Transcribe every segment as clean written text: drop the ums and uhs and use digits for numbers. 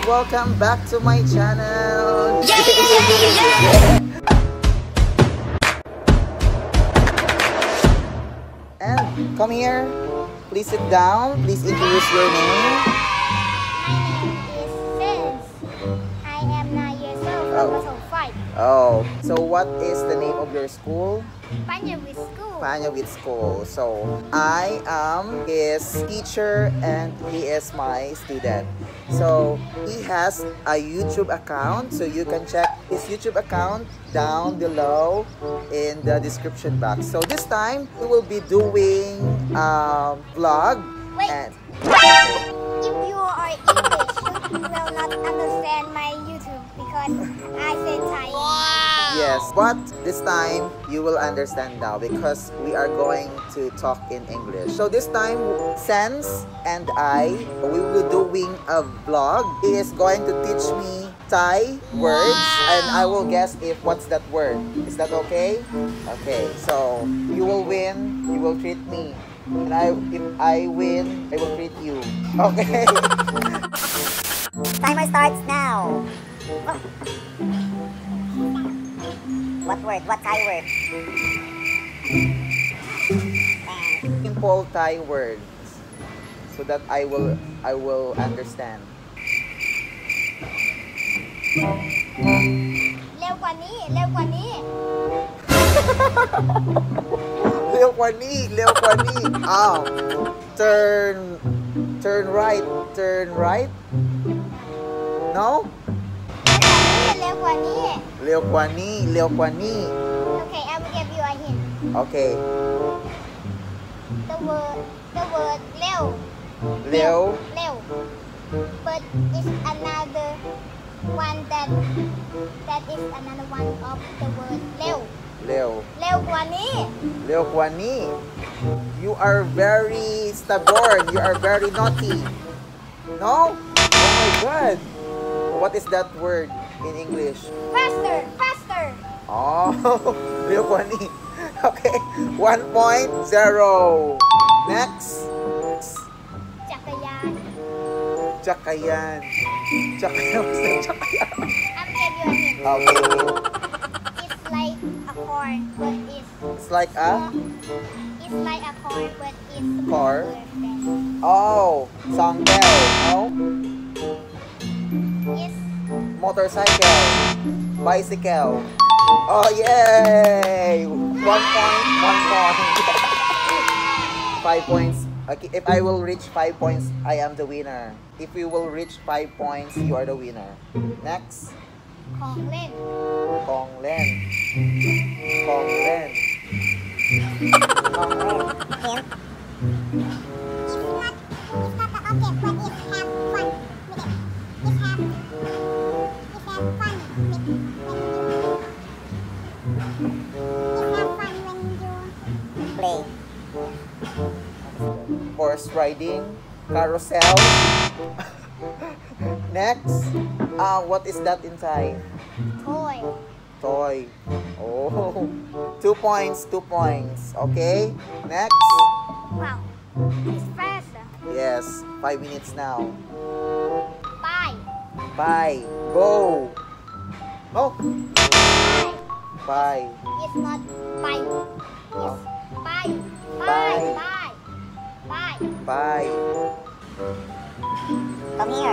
welcome back to my channel. And come here, please sit down, please introduce your name. My name is Sis. I am 9 years old from Basel 5. Oh, so what is the name of your school? Panjaweed School. Panjaweed School. So I am his teacher and he is my student. So he has a YouTube account, so you can check his YouTube account down below in the description box. So this time we will be doing vlog. Wait. And If you are English, you will not understand my YouTube because I say Thai. yes, but this time you will understand now because we are going to talk in English. So this time, Sense and I, we will be doing a vlog. He is going to teach me Thai words and I will guess if what's that word. Is that okay? Okay, so you will win, you will treat me. And if I win, I will treat you. Okay? Timer starts now. What word? What Thai word? Simple Thai words so that I will understand. เร็วกว่านี้ เร็วกว่านี้เร็วกว่านี้เร็วกว่านี้อ้าว turn right no เร็วกว่านี้เร็วกว่านี้เร็วกว่านี้ Okay, I will give you a hint. okay The word เร็วเร็วเร็ว but is another one that is another one of the word เร็วเร็วเร็วกว่านี้เร็วกว่านี้ you are very stubborn, you are very naughty. No? Oh my god, what is that word in English? faster อ๋อ เร็วกว่านี้ okay 1.0 next จักรยานจักรยาน จักรยาน จักรยาน I will give you a hint. okay It's like a car but it's like a it's like a car but it's Car? smaller than oh สองแก้ว no it's motorcycle bicycle oh yay 5 points. Okay, if I will reach 5 points, I am the winner. If you will reach 5 points, you are the winner. Next, ของเล่นของเล่น ของเล่น ของเล่น Hint. It's not the object but it have fun with it. It have fun with when you Play. Horse riding, carousel. Next, what is that in Thai? toy. Toy. Oh, 2 points, 2 points. Okay, next. Wow, it's fast. Yes, 5 minutes now. Bye. Bye. Go. Oh, Bye. bye. It's not bye. Oh. It's bye. Bye. Bye. Bye. Bye. Come here.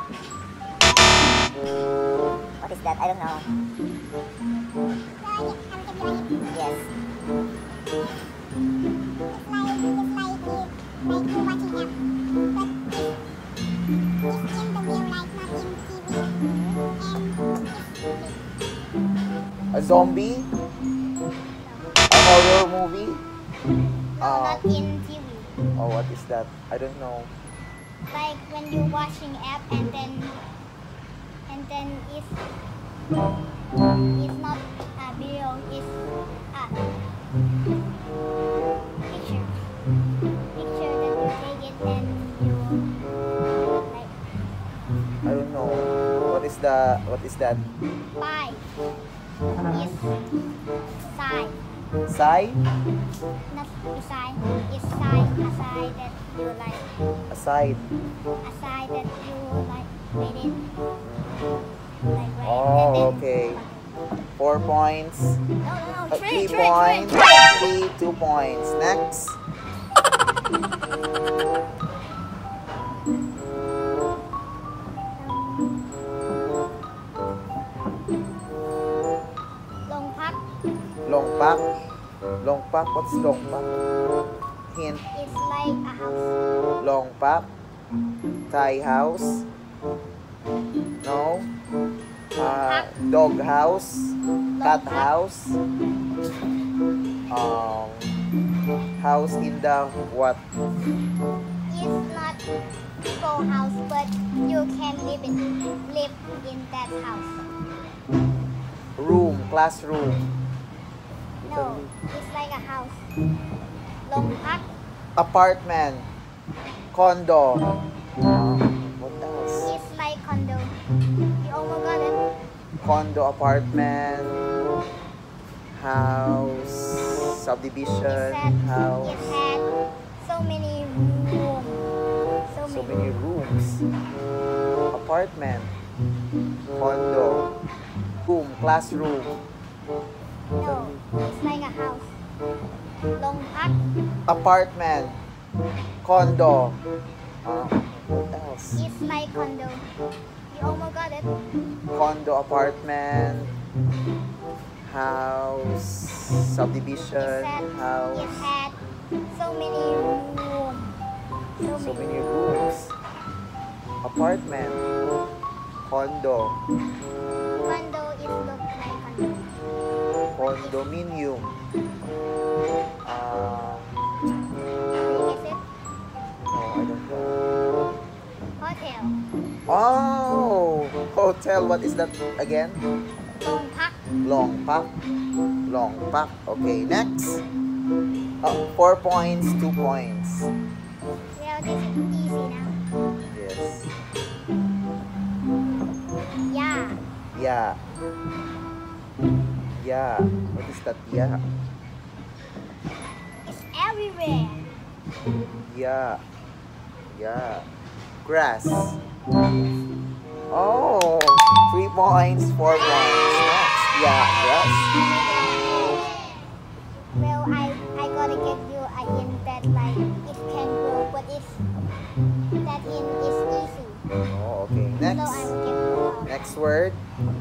What is that? I don't know. Yes. A zombie? A horror movie? No, not in TV. Oh, what is that? I don't know. Like when you watching app and then it's not a video, it's a picture. Picture that you take it and you like I don't know. What is that? buy. It's side. Side? Not beside. It's side. A side that you like. A side. A side that you like made it 4 points. No. 3 Three. points. 3, 2 points. Next. Longpak. Longpak. Longpak. What's longpak? Hint. It's like a house. Longpak. Thai house. No. Dog house. Cat house. House in the what? It's not full house, but you can live in that house. Room. Classroom. No, it's like a house. Longpak. Apartment. Condo. What else? It's like condo. You almost got it. Condo, apartment, house, subdivision, It house. had so many rooms. So many rooms. Apartment, condo, room, classroom. No, it's like a house. Longpak. Apartment, condo. What else? It's like condo. You almost got it. Condo, apartment, house, subdivision, It house. had so many rooms. So many rooms. Apartment, condo, Condo is look like condo. condominium. Is it? No, I don't know. Hotel. Oh, hotel. What is that again? Longpak. Longpak. Longpak. Okay, next. 4 points, 2 points. Well, this is easy now. Yes. Yeah. Yeah. Yeah. What is that? Yeah. It's everywhere. Yeah. Yeah. Grass. Oh, 3 points, 4 points. Next. Yeah, grass. Well, I gotta get you a hint that like it can grow, but if that hint is easy, Oh, okay. so Next. I will get you out. Next word.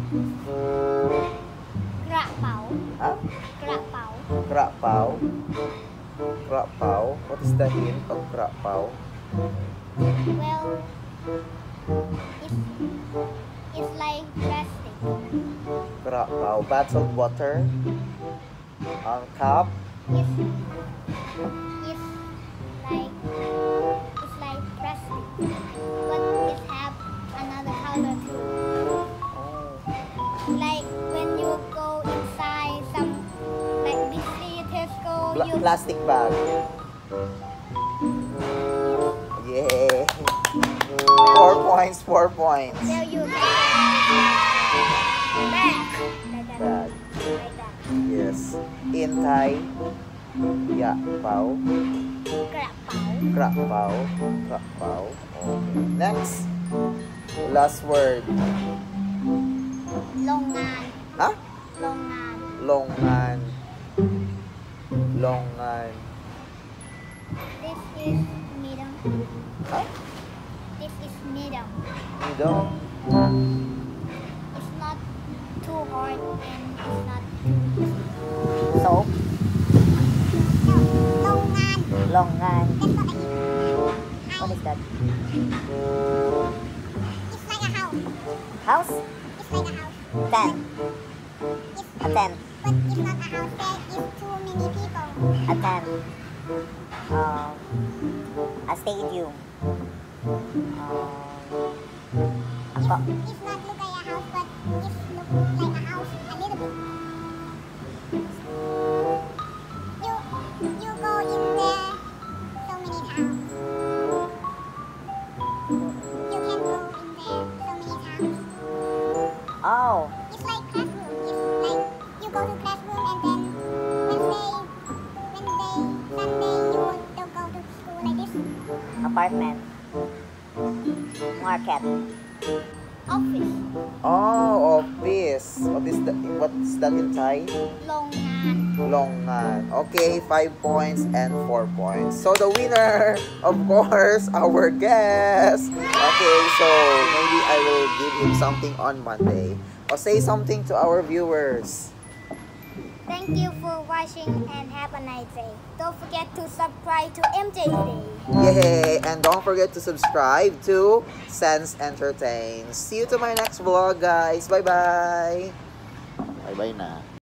กระเป๋า Huh? กระเป๋า Krapao. Krapao. What is the hint of krapao? Well, it's like plastic. Krapao. Bottled water. Cup. It's like plastic, but it have another color too. Oh. Like when you go inside some like Bixi, Tesco, you Plastic bag. Yeah. 4 points, 4 points. tell you back like that. Bag. Like that. Yes. In Thai. Yeah. Pao. กระเป๋า Krapao. Krapao. Okay. Next. Last word. โรงงาน Huh? โรงงาน Longan. Longan. This is medium. Huh? This is medium. Middle. It's not too hard and it's not Soap. no. โรงงาน Longan. That's what What is that? it's like a house. House? It's like a house. Tent. It's, A tent. but it's not a house. There is too many people. A tent. A stadium. A co- It's not look like a house, but it's look like a house a little bit. You go in there so many times. You can go in there so many times. Oh, It's like classroom. It's like you go to classroom and then Sunday you don't go to school like this. apartment. Market. Office. Oh, office. What's that in Thai? โรงงาน Longan. Okay, 5 points and 4 points. So the winner, of course, our guest. Okay, so maybe I will give him something on Monday. Or say something to our viewers. Thank you for watching and have a nice day. Don't forget to subscribe to MJ Today. Yay! And don't forget to subscribe to Sense Entertain. See you to my next vlog, guys. Bye-bye. Bye-bye na.